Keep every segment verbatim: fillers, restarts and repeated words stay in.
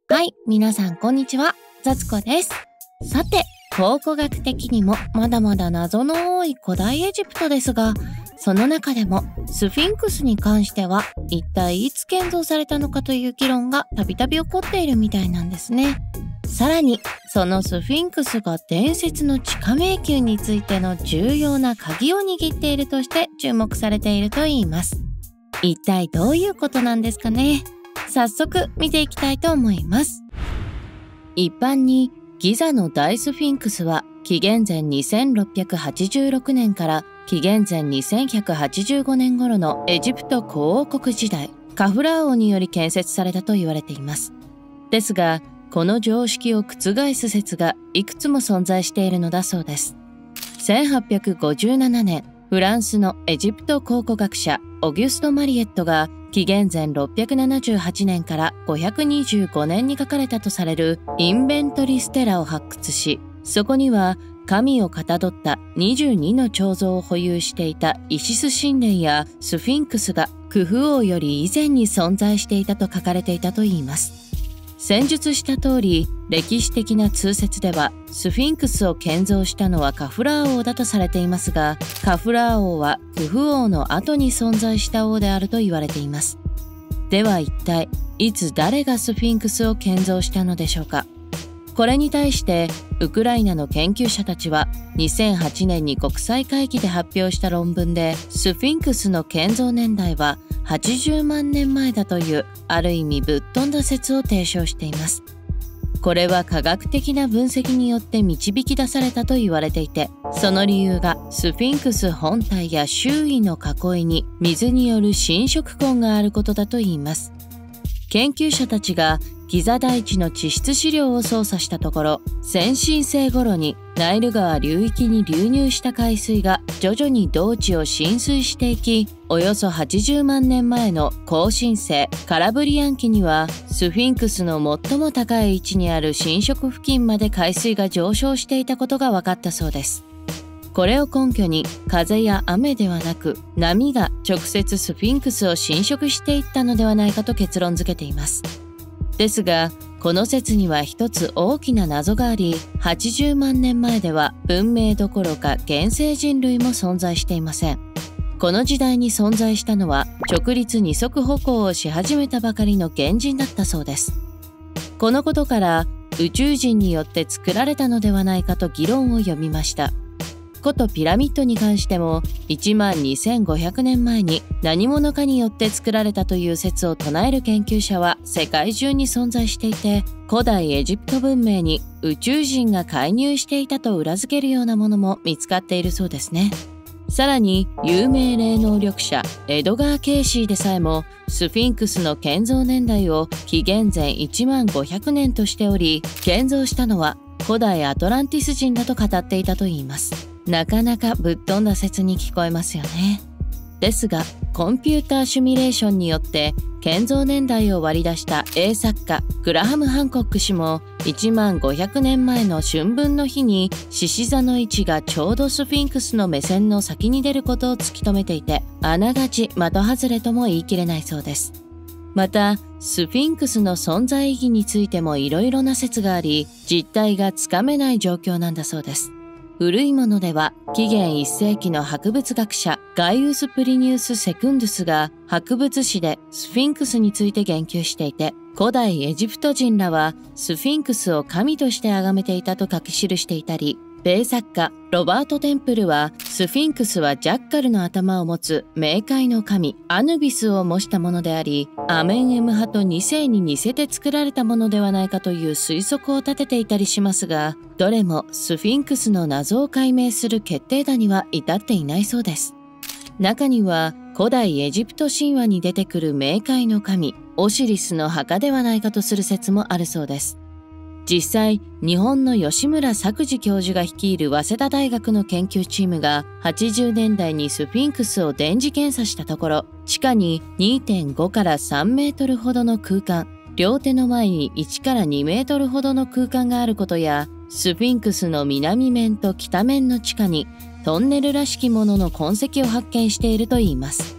はい、皆さんこんにちは、ザツコです。さて、考古学的にもまだまだ謎の多い古代エジプトですが、その中でもスフィンクスに関しては一体いつ建造されたのかという議論がたびたび起こっているみたいなんですね。さらに、そのスフィンクスが伝説の地下迷宮についての重要な鍵を握っているとして注目されているといいます。一体どういうことなんですかね。早速見ていきたいと思います。一般にギザの大スフィンクスは紀元前にせんろっぴゃくはちじゅうろくねんから紀元前にせんひゃくはちじゅうごねん頃のエジプト古王国時代、カフラー王により建設されたと言われています。ですが、この常識を覆す説がいくつも存在しているのだそうです。せんはっぴゃくごじゅうななねん、フランスのエジプト考古学者オギュスト・マリエットが紀元前ろっぴゃくななじゅうはちねんからごひゃくにじゅうごねんに書かれたとされるインベントリ・ステラを発掘し、そこには神をかたどったにじゅうにの彫像を保有していたイシス神殿やスフィンクスがクフ王より以前に存在していたと書かれていたといいます。戦術した通り、歴史的な通説ではスフィンクスを建造したのはカフラー王だとされていますが、カフラー王はクフ王の後に存在した王であると言われています。では一体いつ誰がスフィンクスを建造したのでしょうか。これに対してウクライナの研究者たちはにせんはちねんに国際会議で発表した論文で、スフィンクスの建造年代ははちじゅうまんねんまえだというある意味ぶっ飛んだ説を提唱しています。これは科学的な分析によって導き出されたと言われていて、その理由がスフィンクス本体や周囲の囲いに水による侵食痕があることだといいます。研究者たちがギザ台地の地質資料を操作したところ、先進世頃にナイル川流域に流入した海水が徐々に同地を浸水していき、およそはちじゅうまんねんまえの後新世カラブリアン期にはスフィンクスの最も高い位置にある浸食付近まで海水が上昇していたことが分かったそうです。これを根拠に風や雨ではなく波が直接スフィンクスを浸食していったのではないかと結論付けています。ですが、この説には一つ大きな謎があり、はちじゅうまんねんまえでは文明どころか現世人類も存在していません。この時代に存在したのは直立二足歩行をし始めたばかりの原人だったそうです。このことから宇宙人によって作られたのではないかと議論を読みました。古都ピラミッドに関してもいちまんにせんごひゃくねんまえに何者かによって作られたという説を唱える研究者は世界中に存在していて、古代エジプト文明に宇宙人が介入していたと裏付けるようなものも見つかっているそうですね。さらに有名霊能力者エドガー・ケイシーでさえもスフィンクスの建造年代を紀元前いちまんごひゃくねんとしており、建造したのは古代アトランティス人だと語っていたといいます。なかなかぶっ飛んだ説に聞こえますよね。ですが、コンピューターシミュレーションによって建造年代を割り出した英作家グラハム・ハンコック氏もいちまんごひゃくねんまえの春分の日に獅子座の位置がちょうどスフィンクスの目線の先に出ることを突き止めていて、あながち的外れとも言い切れないそうです。また、スフィンクスの存在意義についてもいろいろな説があり、実態がつかめない状況なんだそうです。古いものでは紀元いっせいきの博物学者ガイウス・プリニウス・セクンドゥスが博物誌でスフィンクスについて言及していて、古代エジプト人らはスフィンクスを神として崇めていたと書き記していたり、米作家ロバート・テンプルはスフィンクスはジャッカルの頭を持つ冥界の神アヌビスを模したものであり、アメンエム派とに世に似せて作られたものではないかという推測を立てていたりしますが、どれもスフィンクスの謎を解明する決定打には至っていないそうです。中には古代エジプト神話に出てくる冥界の神オシリスの墓ではないかとする説もあるそうです。実際、日本の吉村作治教授が率いる早稲田大学の研究チームがはちじゅうねんだいにスフィンクスを電磁検査したところ、地下に にてんご からさんメートルほどの空間、両手の前にいちからにメートルほどの空間があることや、スフィンクスの南面と北面の地下にトンネルらしきものの痕跡を発見しているといいます。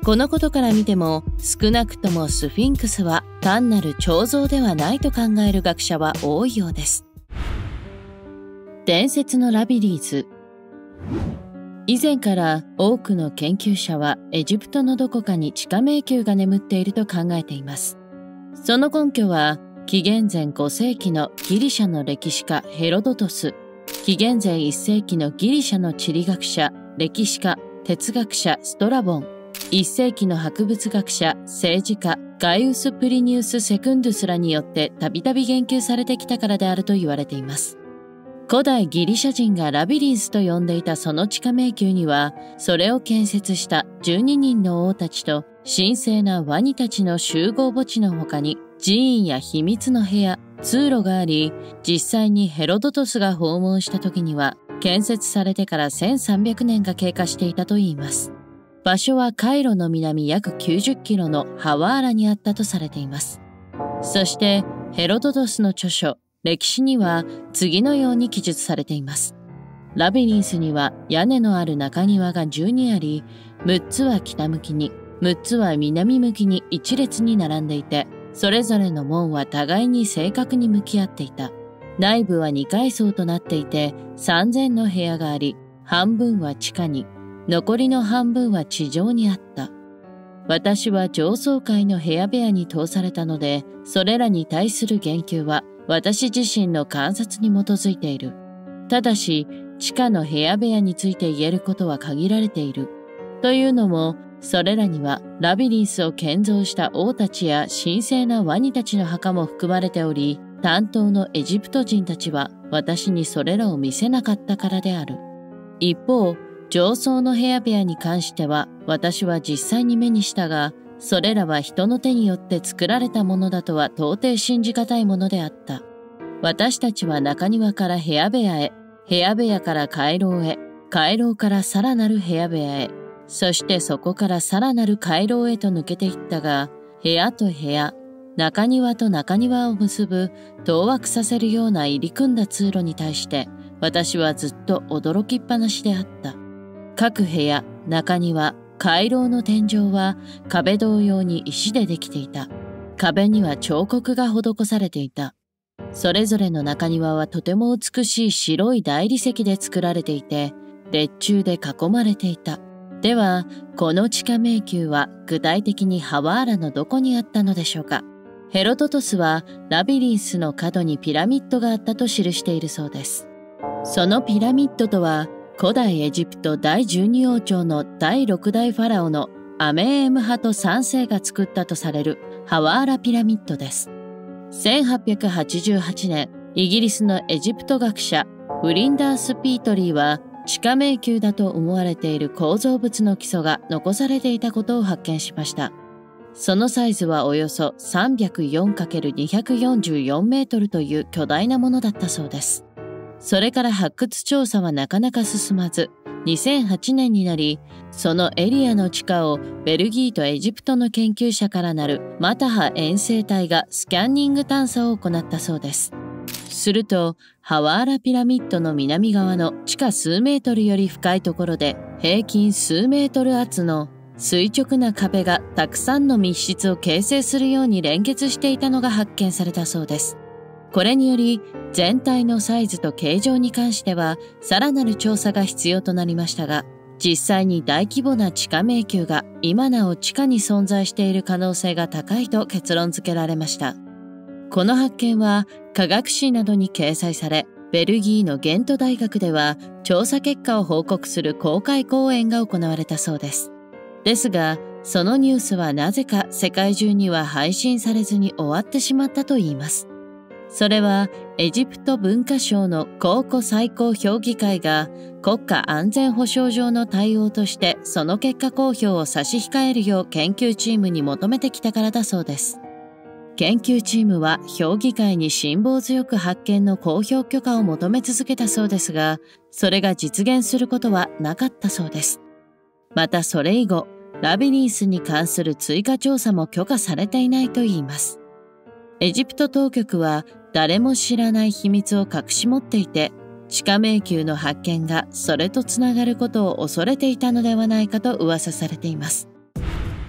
このことから見ても、少なくともスフィンクスは単なる彫像ではないと考える学者は多いようです。伝説のラビリンス。以前から多くの研究者はエジプトのどこかに地下迷宮が眠っていると考えています。その根拠は、紀元前ご世紀のギリシャの歴史家ヘロドトス、紀元前いっ世紀のギリシャの地理学者、歴史家、哲学者ストラボン、いっ世紀の博物学者、政治家ガイウス・プリニウス・セクンドゥスらによってたびたび言及されてきたからであると言われています。古代ギリシャ人がラビリンスと呼んでいたその地下迷宮には、それを建設したじゅうににんの王たちと神聖なワニたちの集合墓地の他に、寺院や秘密の部屋、通路があり、実際にヘロドトスが訪問した時には、建設されてからせんさんびゃくねんが経過していたといいます。場所はカイロの南約きゅうじゅっキロのハワーラにあったとされています。そして、ヘロドトスの著書、歴史には次のように記述されています。ラビリンスには屋根のある中庭がじゅうにあり、むっつは北向きに、むっつは南向きに一列に並んでいて、それぞれの門は互いに正確に向き合っていた。内部はにかい層となっていて、さんぜんの部屋があり、半分は地下に、残りの半分は地上にあった。私は上層階の部屋部屋に通されたので、それらに対する言及は私自身の観察に基づいている。ただし、地下の部屋部屋について言えることは限られている。というのも、それらにはラビリンスを建造した王たちや神聖なワニたちの墓も含まれており、担当のエジプト人たちは私にそれらを見せなかったからである。一方、上層の部屋部屋に関しては私は実際に目にしたが、それらは人の手によって作られたものだとは到底信じがたいものであった。私たちは中庭から部屋部屋へ、部屋部屋から回廊へ、回廊からさらなる部屋部屋へ、そしてそこからさらなる回廊へと抜けていったが、部屋と部屋、中庭と中庭を結ぶ当惑させるような入り組んだ通路に対して私はずっと驚きっぱなしであった。各部屋、中庭、回廊の天井は壁同様に石でできていた。壁には彫刻が施されていた。それぞれの中庭はとても美しい白い大理石で作られていて、列柱で囲まれていた。では、この地下迷宮は具体的にハワーラのどこにあったのでしょうか。ヘロドトスはラビリンスの角にピラミッドがあったと記しているそうです。そのピラミッドとは、古代エジプトだいじゅうに王朝のだいろく代ファラオのアメーエムハトさん世が作ったとされるハワーラピラミッドです。せんはっぴゃくはちじゅうはちねん、イギリスのエジプト学者フリンダース・ピートリーは地下迷宮だと思われている構造物の基礎が残されていたことを発見しました。そのサイズはおよそ さんびゃくよんかけるにひゃくよんじゅうよんメートルという巨大なものだったそうです。それから発掘調査はなかなか進まず、にせんはちねんになり、そのエリアの地下をベルギーとエジプトの研究者からなるマタハ遠征隊がスキャンニング探査を行ったそうです。すると、ハワーラピラミッドの南側の地下数メートルより深いところで、平均数メートル厚の垂直な壁がたくさんの密室を形成するように連結していたのが発見されたそうです。これにより、全体のサイズと形状に関しては、さらなる調査が必要となりましたが、実際に大規模な地下迷宮が今なお地下に存在している可能性が高いと結論付けられました。この発見は科学誌などに掲載され、ベルギーのゲント大学では調査結果を報告する公開講演が行われたそうです。ですが、そのニュースはなぜか世界中には配信されずに終わってしまったといいます。それはエジプト文化省の考古最高評議会が国家安全保障上の対応としてその結果公表を差し控えるよう研究チームに求めてきたからだそうです。研究チームは評議会に辛抱強く発見の公表許可を求め続けたそうですが、それが実現することはなかったそうです。またそれ以後、ラビリンスに関する追加調査も許可されていないといいます。エジプト当局は誰も知らない秘密を隠し持っていて、地下迷宮の発見がそれとつながることを恐れていたのではないかと噂されています。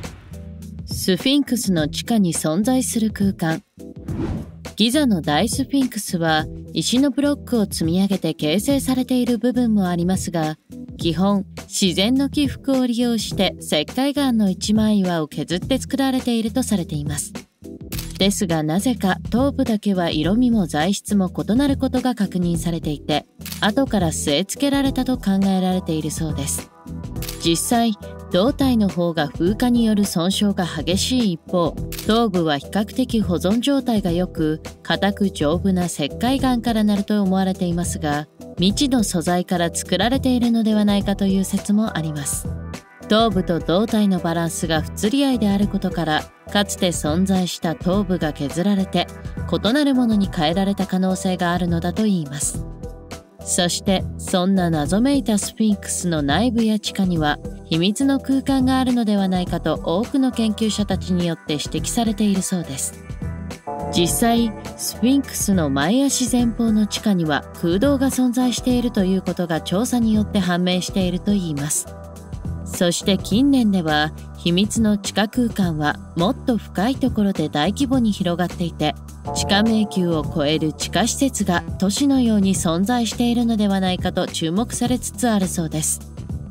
スフィンクスの地下に存在する空間。ギザの大スフィンクスは石のブロックを積み上げて形成されている部分もありますが、基本自然の起伏を利用して石灰岩の一枚岩を削って作られているとされています。ですがなぜか頭部だけは色味も材質も異なることが確認されていて、後から据え付けられたと考えられているそうです。実際胴体の方が風化による損傷が激しい一方、頭部は比較的保存状態が良く、硬く丈夫な石灰岩からなると思われていますが、未知の素材から作られているのではないかという説もあります。頭部と胴体のバランスが不釣り合いであることから、かつて存在した頭部が削られて異なるものに変えられた可能性があるのだといいます。そしてそんな謎めいたスフィンクスの内部や地下には秘密の空間があるのではないかと多くの研究者たちによって指摘されているそうです。実際スフィンクスの前足前方の地下には空洞が存在しているということが調査によって判明しているといいます。そして近年では秘密の地下空間はもっと深いところで大規模に広がっていて、地下迷宮を超える地下施設が都市のように存在しているのではないかと注目されつつあるそうです。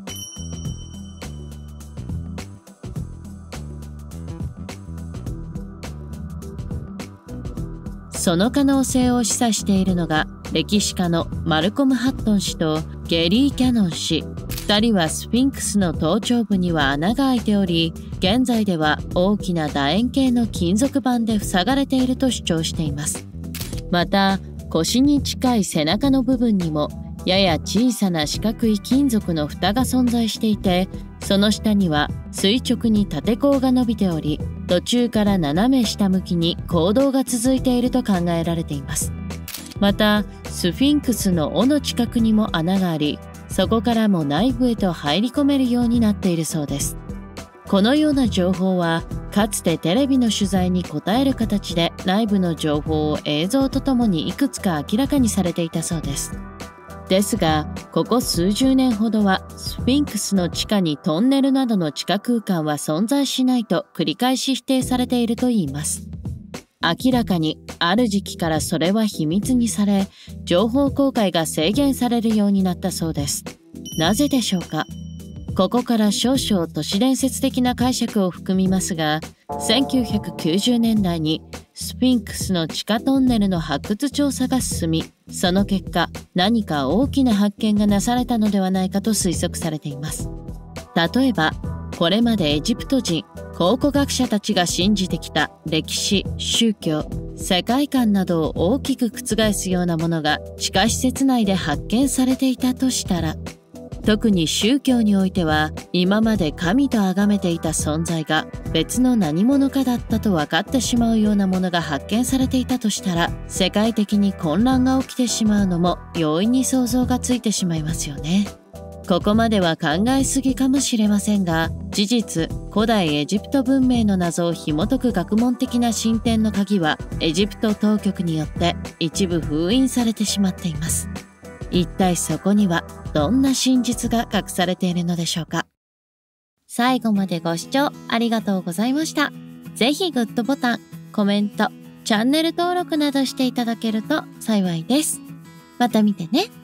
その可能性を示唆しているのが歴史家のマルコム・ハットン氏とゲリー・キャノン氏。ふたりはスフィンクスの頭頂部には穴が開いており、現在では大きな楕円形の金属板で塞がれていると主張しています。また腰に近い背中の部分にもやや小さな四角い金属の蓋が存在していて、その下には垂直に縦鋼が伸びており、途中から斜め下向きに坑道が続いていると考えられています。またスフィンクスの尾の近くにも穴があり、そこからも内部へと入り込めるようになっているそうです。このような情報はかつてテレビの取材に答える形で内部の情報を映像とともにいくつか明らかにされていたそうです。ですがここ数十年ほどはスフィンクスの地下にトンネルなどの地下空間は存在しないと繰り返し否定されているといいます。明らかにある時期からそれは秘密にされ、情報公開が制限されるようになったそうです。なぜでしょうか。ここから少々都市伝説的な解釈を含みますが、せんきゅうひゃくきゅうじゅうねんだいにスフィンクスの地下トンネルの発掘調査が進み、その結果何か大きな発見がなされたのではないかと推測されています。例えばこれまでエジプト人考古学者たちが信じてきた歴史、宗教、世界観などを大きく覆すようなものが地下施設内で発見されていたとしたら、特に宗教においては今まで神と崇めていた存在が別の何者かだったと分かってしまうようなものが発見されていたとしたら、世界的に混乱が起きてしまうのも容易に想像がついてしまいますよね。ここまでは考えすぎかもしれませんが、事実古代エジプト文明の謎を紐解く学問的な進展の鍵はエジプト当局によって一部封印されてしまっています。一体そこにはどんな真実が隠されているのでしょうか。最後までご視聴ありがとうございました。ぜひグッドボタン、コメント、チャンネル登録などしていただけると幸いです。また見てね。